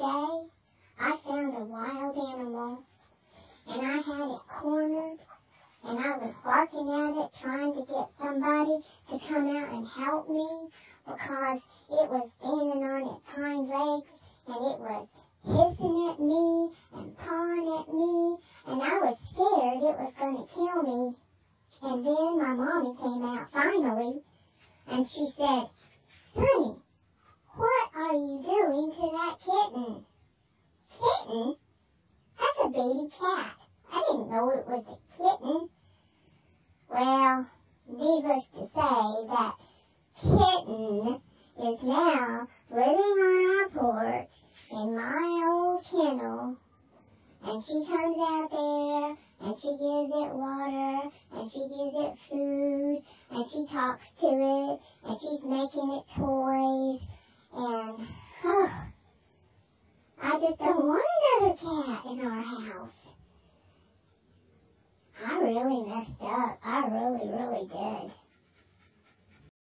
day, I found a wild animal, and I had it cornered, and I was barking at it, trying to get somebody to come out and help me, because it was standing on its hind legs, and it was hissing at me and pawing at me, and I was scared it was going to kill me. And then my mommy came out finally, and she said, "Sonny, what are you doing to that kitten?" "Kitten? That's a baby cat. I didn't know it was a kitten." Well, needless to say, that kitten is now living on our porch in my old kennel, and she comes out there, and she gives it water, and she gives it food, and she talks to it, and she's making it toys, and I just don't want another cat in our house. I really messed up. I really, really did.